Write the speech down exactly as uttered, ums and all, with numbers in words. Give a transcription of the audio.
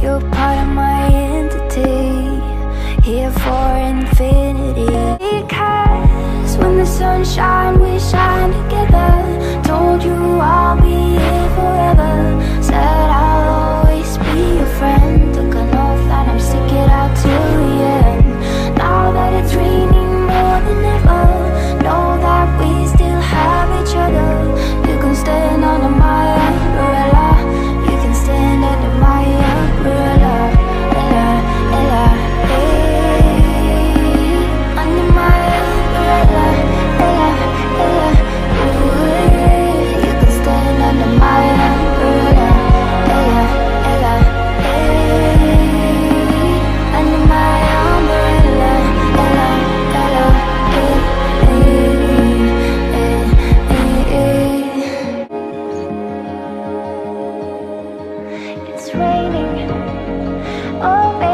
You're part of my entity, here for infinity. Because when the sun shines, we shine together. Told you I'll be here forever. Said I'll always be your friend. Took an oath that I'm sticking out till the end. Now that it's raining more than ever, know that we still have each other. You can stand under my umbrella. You can stand under my umbrella. Ella, Ella, hey. Under my umbrella. Ella, Ella, ooh. You can stand under my umbrella. Ella, Ella, hey. Under my umbrella. Ella, Ella, hey, hey, hey, hey. It's raining, oh baby.